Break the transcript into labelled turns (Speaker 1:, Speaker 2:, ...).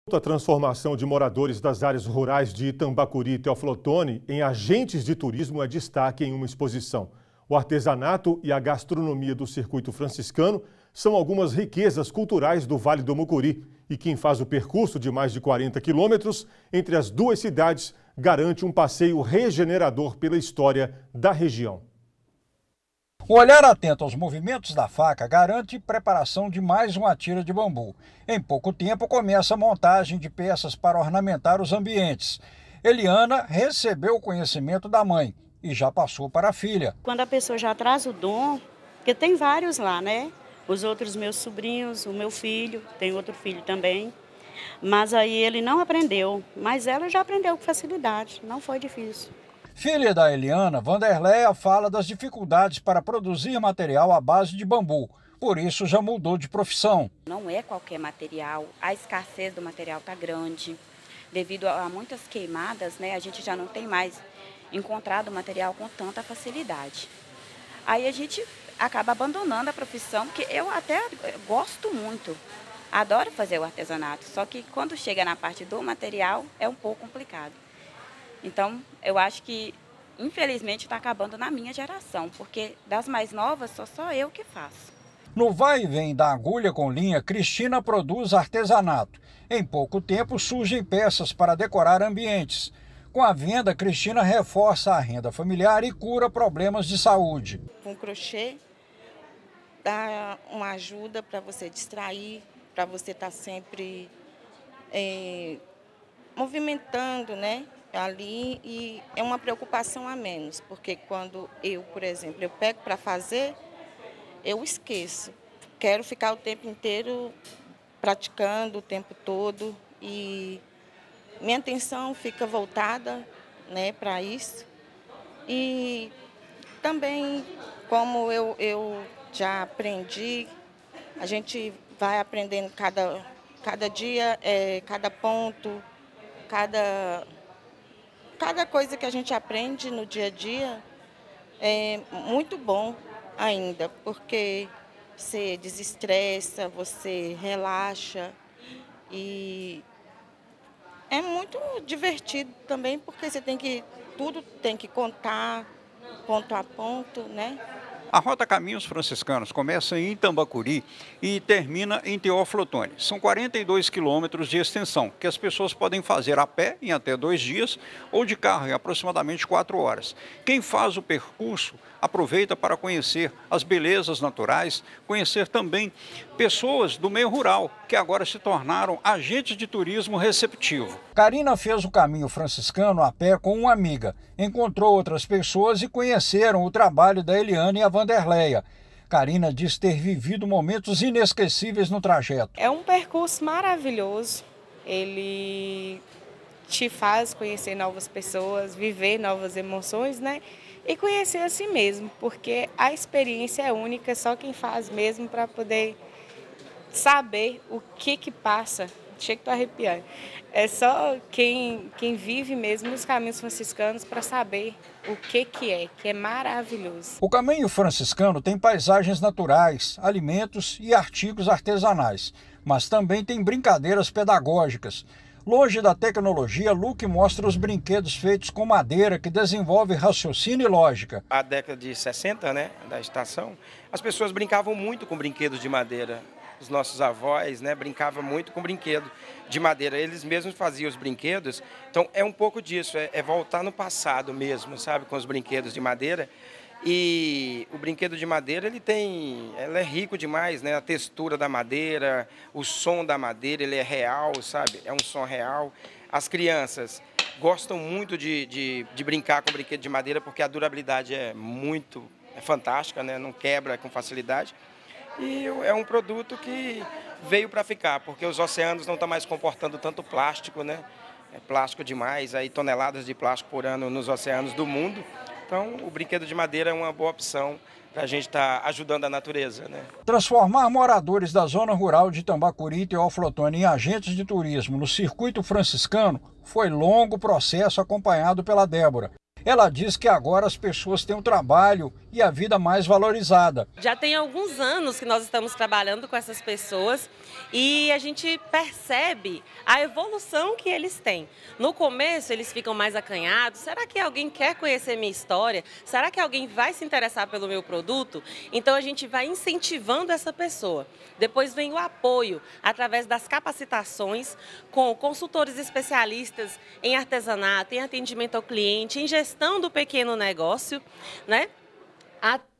Speaker 1: A transformação de moradores das áreas rurais de Itambacuri e Teoflotone em agentes de turismo é destaque em uma exposição. O artesanato e a gastronomia do circuito franciscano são algumas riquezas culturais do Vale do Mucuri. E quem faz o percurso de mais de 40 quilômetros entre as duas cidades garante um passeio regenerador pela história da região.
Speaker 2: O olhar atento aos movimentos da faca garante preparação de mais uma tira de bambu. Em pouco tempo começa a montagem de peças para ornamentar os ambientes. Eliana recebeu o conhecimento da mãe e já passou para a filha.
Speaker 3: Quando a pessoa já traz o dom, porque tem vários lá, né? Os outros meus sobrinhos, o meu filho, tem outro filho também. Mas aí ele não aprendeu, mas ela já aprendeu com facilidade, não foi difícil.
Speaker 2: Filha da Eliana, Vanderleia fala das dificuldades para produzir material à base de bambu. Por isso já mudou de profissão.
Speaker 4: Não é qualquer material, a escassez do material está grande. Devido a muitas queimadas, né, a gente já não tem mais encontrado material com tanta facilidade. Aí a gente acaba abandonando a profissão, que eu até gosto muito, adoro fazer o artesanato, só que quando chega na parte do material é um pouco complicado. Então, eu acho que, infelizmente, está acabando na minha geração, porque das mais novas só eu que faço.
Speaker 2: No vai e vem da agulha com linha, Cristina produz artesanato. Em pouco tempo surgem peças para decorar ambientes. Com a venda, Cristina reforça a renda familiar e cura problemas de saúde.
Speaker 5: Com crochê, dá uma ajuda para você distrair, para você estar sempre movimentando, né? Ali, e é uma preocupação a menos, porque quando eu, por exemplo, eu pego para fazer, eu esqueço. Quero ficar o tempo inteiro praticando o tempo todo e minha atenção fica voltada, né, para isso. E também, como eu já aprendi, a gente vai aprendendo cada dia, cada ponto, cada coisa que a gente aprende no dia a dia é muito bom ainda, porque você desestressa, você relaxa e é muito divertido também, porque tudo tem que contar ponto a ponto, né?
Speaker 2: A Rota Caminhos Franciscanos começa em Itambacuri e termina em Teoflotone. São 42 quilômetros de extensão, que as pessoas podem fazer a pé em até 2 dias ou de carro em aproximadamente 4 horas. Quem faz o percurso aproveita para conhecer as belezas naturais, conhecer também pessoas do meio rural, que agora se tornaram agentes de turismo receptivo. Karina fez o caminho franciscano a pé com uma amiga, encontrou outras pessoas e conheceram o trabalho da Eliana e a Vanderleia. Karina diz ter vivido momentos inesquecíveis no trajeto.
Speaker 6: É um percurso maravilhoso, ele te faz conhecer novas pessoas, viver novas emoções, né? E conhecer a si mesmo, porque a experiência é única, só quem faz mesmo para poder saber o que passa. Chega, tô arrepiando. É só quem vive mesmo os caminhos franciscanos para saber o que é maravilhoso.
Speaker 2: O caminho franciscano tem paisagens naturais, alimentos e artigos artesanais, mas também tem brincadeiras pedagógicas. Longe da tecnologia, Luke mostra os brinquedos feitos com madeira que desenvolve raciocínio e lógica.
Speaker 7: A década de 60, né, da estação, as pessoas brincavam muito com brinquedos de madeira. Os nossos avós, né, brincavam muito com brinquedo de madeira. Eles mesmos faziam os brinquedos. Então é um pouco disso, é voltar no passado mesmo, sabe, com os brinquedos de madeira. E o brinquedo de madeira, ele é rico demais, né? A textura da madeira, o som da madeira, ele é real, sabe? É um som real. As crianças gostam muito de brincar com brinquedo de madeira porque a durabilidade é fantástica, né? Não quebra com facilidade. E é um produto que veio para ficar, porque os oceanos não estão mais comportando tanto plástico, né? É plástico demais, aí toneladas de plástico por ano nos oceanos do mundo. Então, o brinquedo de madeira é uma boa opção para a gente estar ajudando a natureza, né?
Speaker 2: Transformar moradores da zona rural de Itambacuri e Teoflotone em agentes de turismo no circuito franciscano foi longo processo acompanhado pela Débora. Ela diz que agora as pessoas têm um trabalho
Speaker 8: e a vida mais valorizada.
Speaker 9: Já tem alguns anos que nós estamos trabalhando com essas pessoas e a gente percebe a evolução que eles têm. No começo eles ficam mais acanhados, será que alguém quer conhecer minha história? Será que alguém vai se interessar pelo meu produto? Então a gente vai incentivando essa pessoa. Depois vem o apoio através das capacitações com consultores especialistas em artesanato, em atendimento ao cliente, em gestão do pequeno negócio, né?